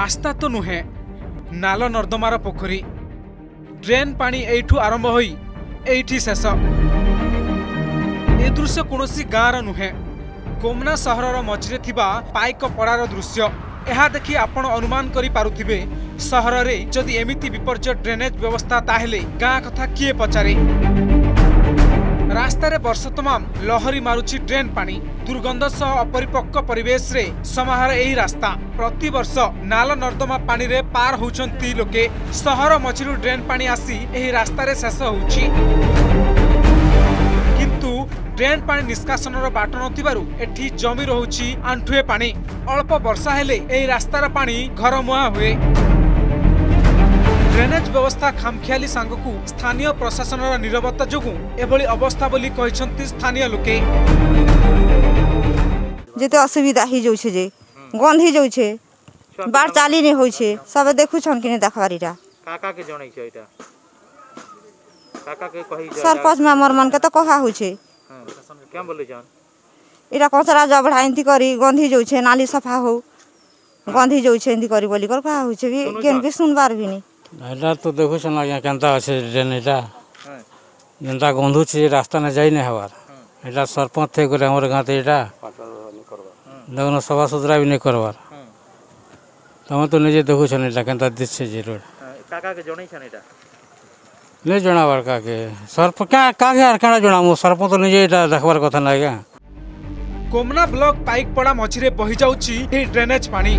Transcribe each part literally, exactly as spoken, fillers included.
रास्ता तो नुहे नाल नर्दमार पोखरी ड्रेन पानी एठू आरंभ होई एठी शेष। ए दृश्य कौनसी गाँव नुहे कोमना सहरर मझिरे थिबा पाइक पड़ार दृश्य। यह देखि आपण अनुमान करि पारुथिबे सहर रे जदि एमिति विपर्य ड्रेनेज व्यवस्था ताहेले गाँ कथा किए पचारे। रास्तार वर्ष तमाम लहरी मारुछि ड्रेन पानी दुर्गंध सह अपरिपक्व परिवेश रे समाहार एही रास्ता। प्रति वर्ष नाल नर्दमा पानी रे पार होउछंती लोके सहर मझिरु ड्रेन पानी आसी एही रास्ता रे शेष होउछि। किंतु ड्रेन पानी निष्कासनर बाट नथिबारु एठी जमी रहुछि आंठुए पानी। अल्प वर्षा हेले एही रास्तार पानी घरमुहा हुए। ड्रेनेज व्यवस्था खामखियाली सांगकु स्थानीय प्रशासनर निरवता जोगु एभली अवस्था बोली कहिसंती स्थानीय लोके। जेते असुविधा ही जोछे जे गंध ही जोछे बार चाली ने होइछे सब देखु छन किने देखबारीटा काका के जणै छै एटा काका के कहि जा सरपंच में हमर मन के तो कहा होइछे। हां प्रशासन के क्या बोले जान एटा कचरा जबड़ा एंती करी गंधी जोछे नाली सफा हो गंधी जोछे एंती करी बोली कर कहा होइछे भी केन भी सुनबार भी नहीं। एटा तो देखु छन आज्ञा केनता আছে ड्रेनेजटा जेनता गंधु छै रास्ता न जाई नै हवार एटा सरपंच थे करे हमर गांव ते एटा लगन सभा सुधरा भी नहीं करवार तमे तो निजे देखु छन एटा केनता दिस छै जे रोड काका के जणै छन एटा नहीं जनावर का के सरप क्या का के काना जणामु सरप तो निजे एटा देखबार कथा ना गा। कोमना ब्लॉक पाइक पड़ा मझिरे बहि जाउछि ए ड्रेनेज पानी।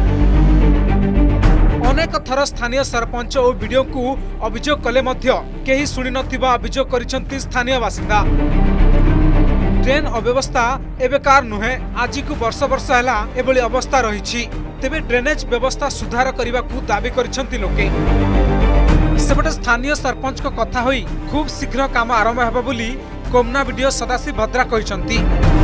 अनेक थर स्थानीय सरपंच और वीडियो को अभियोग कले मध्य केही सुनि नथिबा अभियोग करिसंती स्थानीय बासिंदा। ड्रेन अव्यवस्था एबेकार नुहे आज को वर्ष वर्ष हैला एभली अवस्था रहिछि। तेबे ड्रेनेज व्यवस्था सुधार करबा को दाबी करिसंती लोके। सेपटे स्थानीय सरपंच को कथा होई खूब शीघ्र काम आरंभ हेबा बोली कोमना वीडियो सदाशिव भद्रा कहिसंती।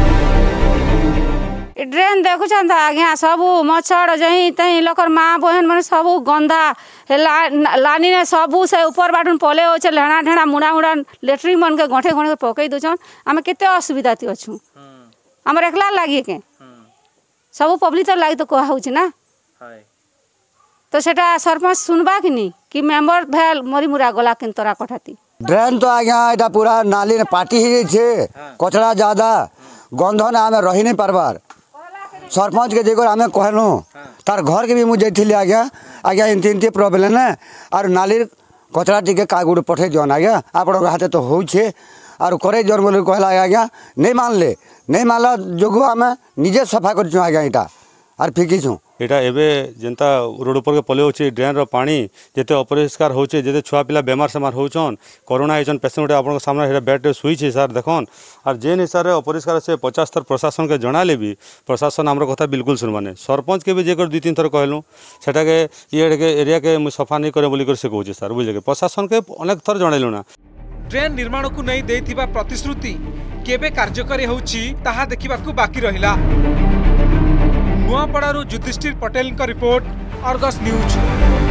ड्रेन देखु छन आज्ञा सब मच्छर जही तही लोकर माँ बहन मन सब गंदा ला, लानी ने सब से ऊपर बाटन पले होचे लेना ढेना मुड़ा मुड़ा लेट्रिन मन के गंठे गंठे पकई दउछन। आमे केते असुविधा ती अछु हमर एकला लागि के सब पब्लिक तो लागि तो कहा होछि ना तो सेटा सरपंच सुनबा कि नहीं कि मेंबर भेल मरी मुरा गला किन तोरा कठाती। ड्रेन तो आज्ञा एटा पूरा नाली ने पाटी ही छे कचरा ज्यादा गंध ना आमे रही नहीं पारबार। सरपंच के जेकर आमे कहलु तार घर के भी मु जैथिली आज्ञा आज्ञा इनती इनती प्रॉब्लम है और नाली कचरा टिके कागुड़ पठे जन आज्ञा आपण हाथे तो होउछे और करे जन बोल कहला आज्ञा नहीं मानले नहीं मानला जोगु आमे निजे सफा करछु आज्ञा एटा और फिकिछु एटा एबे जेंता रोड ऊपर के पले होछि ड्रेन रो पानी जेते अपरिष्कार होछि जेते छुआ पिला बेमार सेमार होछन कोरोना एजन पेशेंट आपन सामने हेटा बेड रे सुई छै सर देखन और जेन हिसाब रे अपरिष्कार से पचास थर प्रशासन के जणाले भी प्रशासन हमरो कथा बिल्कुल सुनमाने। सरपंच के भी जेकर दुई तीन थर कहलु सेटा के ये के एरिया के मु सफा नहीं करे बोली कर से कहूछि सर बुझले के प्रशासन के अनेक थर जणाइलु ना। ड्रेन निर्माण को नहीं देथिबा प्रतिश्रुति केबे कार्यकारी होछि ताहा देखिबाकू बाकी रहिला। नुआपड़ारू युधिष्ठिर पटेल का रिपोर्ट अर्गस न्यूज।